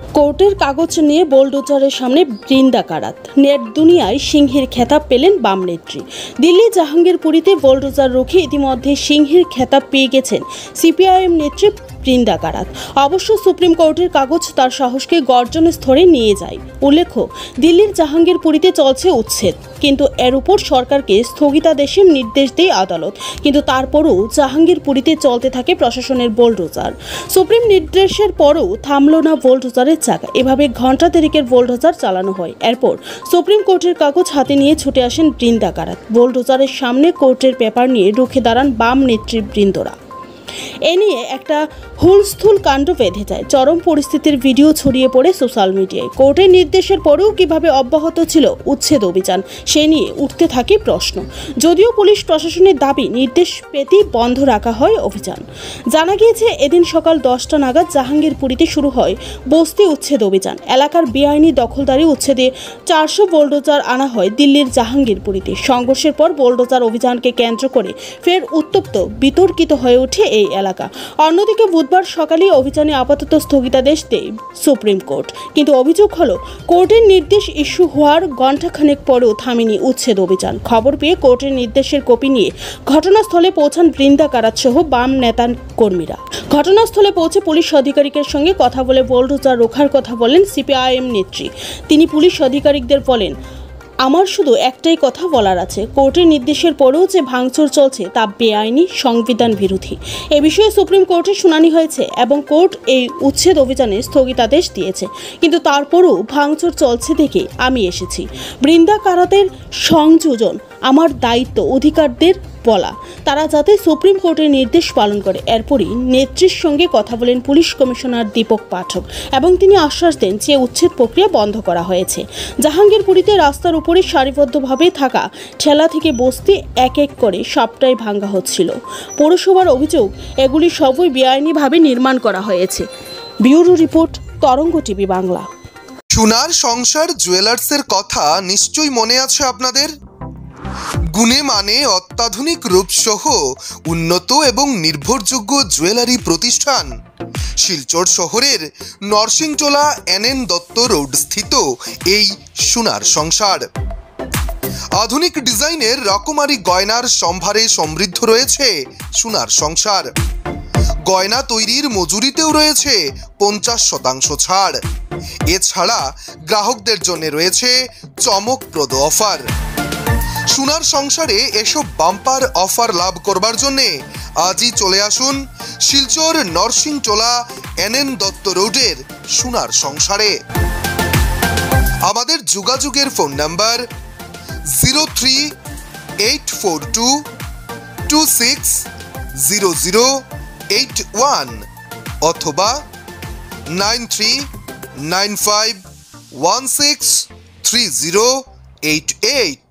কোর্টের কাগজ নিয়ে বোলডোজারের সামনে বৃন্দা কারাত। নেট দুনিয়ায় সিংহের খেতাব পেলেন বাম নেত্রী। দিল্লি জাহাঙ্গীরপুরীতে বোলডোজার রুখে ইতিমধ্যে সিংহের খেতাব পেয়ে গেছেন সিপিআইএম নেত্রী বৃন্দা কারাত। অবশ্য সুপ্রিম কোর্টের কাগজ তার সাহসকে গর্জন স্তরে নিয়ে যায়। উল্লেখ্য, দিল্লির জাহাঙ্গীরপুরীতে চলছে উচ্ছেদ, কিন্তু এর উপর সরকারকে স্থগিতাদেশের নির্দেশ দেয় আদালত। কিন্তু তারপরও জাহাঙ্গীরপুরীতে চলতে থাকে প্রশাসনের বোলডোজার। সুপ্রিম নির্দেশের পরও থামল না বোলডোজারের চাকা। এভাবে ঘণ্টা দেরিকের বোলডোজার চালানো হয়। এরপর সুপ্রিম কোর্টের কাগজ হাতে নিয়ে ছুটে আসেন বৃন্দা কারাত। বোলডোজারের সামনে কোর্টের পেপার নিয়ে রুখে দাঁড়ান বাম নেতৃবৃন্দরা। এ নিয়ে একটা হুলস্থুল কাণ্ড বেঁধে যায়। চরম পরিস্থিতির ভিডিও ছড়িয়ে পড়ে সোশ্যাল মিডিয়ায়। কোর্টের নির্দেশের পরেও কিভাবে অব্যাহত ছিল উচ্ছেদ অভিযান, সে নিয়ে উঠতে থাকে প্রশ্ন। যদিও পুলিশ প্রশাসনের দাবি নির্দেশ পেতেই বন্ধ রাখা হয় অভিযান। জানা গিয়েছে, এদিন সকাল 10টা নাগাদ জাহাঙ্গীরপুরীতে শুরু হয় বস্তি উচ্ছেদ অভিযান। এলাকার বেআইনি দখলদারি উচ্ছেদে 400 বোলডোজার আনা হয় দিল্লির জাহাঙ্গীরপুরীতে। সংঘর্ষের পর বোলডোজার অভিযানকে কেন্দ্র করে ফের উত্তপ্ত বিতর্কিত হয়ে ওঠে এই এলাকা। অন্যদিকে বুধবার সকালে অভিযানে আপাতত স্থগিতাদেশ দেয় সুপ্রিম কোর্ট। কিন্তু অভিযোগ হলো, কোর্টের নির্দেশ ইস্যু হওয়ার ঘণ্টাখানেক পরেও থামেনি উচ্ছেদ অভিযান। খবর পেয়ে কোর্টের নির্দেশের কপি নিয়ে ঘটনাস্থলে পৌঁছান বৃন্দা কারাত সহ বাম নেতা কর্মীরা। ঘটনাস্থলে পৌঁছে পুলিশ আধিকারিকের সঙ্গে কথা বলে বোলডোজার রোখার কথা বলেন সিপিআইএম নেত্রী। তিনি পুলিশ আধিকারিকদের বলেন, আমার শুধু একটাই কথা বলার আছে, কোর্টের নির্দেশের পরেও যে ভাঙচুর চলছে তা বেআইনি, সংবিধান বিরোধী। এ বিষয়ে সুপ্রিম কোর্টে শুনানি হয়েছে এবং কোর্ট এই উচ্ছেদ অভিযানে স্থগিতাদেশ দিয়েছে। কিন্তু তারপরও ভাঙচুর চলছে দেখে আমি এসেছি। বৃন্দা কারাতের সংযোজন আমার দায়িত্ব অধিকারদের বলা, তারা যাতে সুপ্রিম কোর্টের নির্দেশ পালন করে। এরপরই নেত্রীর সঙ্গে কথা বলেন পুলিশ কমিশনার দীপক পাঠক এবং তিনি আশ্বাস দেন যে উচ্ছেদ প্রক্রিয়া বন্ধ করা হয়েছে। জাহাঙ্গীরপুরীতে রাস্তার উপরে সারিবদ্ধভাবে থাকা ঠেলা থেকে বস্তি এক এক করে সবটাই ভাঙা হচ্ছিল। পৌরসভার অভিযোগ, এগুলি সবই বেআইনিভাবে নির্মাণ করা হয়েছে। Bureau report, Tarang TV Bangla. Sonar Sansar জুয়েলার্সের কথা নিশ্চয়ই মনে আছে আপনাদের। গুণে মানে অত্যাধুনিক রূপসহ উন্নত এবং নির্ভরযোগ্য জুয়েলারি প্রতিষ্ঠান শিলচর শহরের নরসিংটোলা NN দত্ত রোড স্থিত এই সোনার সংসার। আধুনিক ডিজাইনের রকমারি গয়নার সম্ভারে সমৃদ্ধ রয়েছে সোনার সংসার। গয়না তৈরির মজুরিতেও রয়েছে 50% ছাড়। এছাড়া গ্রাহকদের জন্য রয়েছে চমকপ্রদ অফার। সোনার সংসারে এসব বাম্পার অফার লাভ করবার জন্যে আজই চলে আসুন শিলচর নরসিংটোলা NN দত্ত রোডের সোনার সংসারে। আমাদের যোগাযোগের ফোন নাম্বার 0384260081 অথবা 9395163088।